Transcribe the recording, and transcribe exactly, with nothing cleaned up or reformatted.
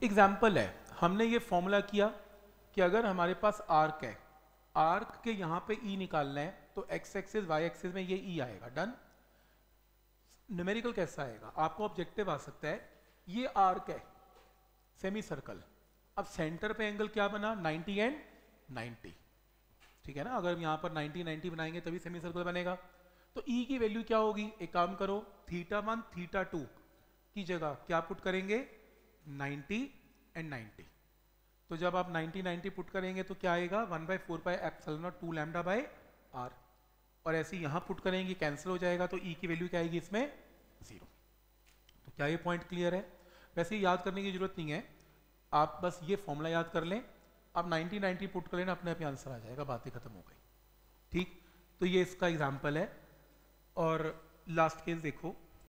Example है, हमने ये फॉर्मूला किया कि अगर हमारे पास आर्क है, आर्क के यहाँ पे ई निकालना है तो एक्स एक्सिस वाई एक्सिस में ये ई आएगा, डन। न्यूमेरिकल कैसा आएगा, आपको ऑब्जेक्टिव आ सकता है, ये आर्क है सेमी सर्कल, अब सेंटर पे एंगल क्या बना नाइंटी एंड नाइंटी, ठीक है ना। अगर यहाँ पर नाइंटी नाइंटी बनाएंगे तभी सेमी सर्कल बनेगा। तो ई की वैल्यू क्या होगी, एक काम करो, थीटा वन थीटा टू की जगह क्या पुट करेंगे, नाइंटी एंड नाइंटी। तो जब आप नाइंटी नाइंटी पुट करेंगे तो क्या आएगा, one by four by epsilon naught two lambda by R, और ऐसे यहाँ पुट करेंगे कैंसिल हो जाएगा, तो ई की वैल्यू क्या आएगी इसमें, जीरो। तो क्या ये पॉइंट क्लियर है। वैसे याद करने की जरूरत नहीं है, आप बस ये फॉर्मूला याद कर लें, आप नाइंटी नाइंटी पुट कर लेना, अपने आप आंसर आ जाएगा, बातें खत्म हो गई, ठीक। तो ये इसका एग्जाम्पल है। और लास्ट केस देखो,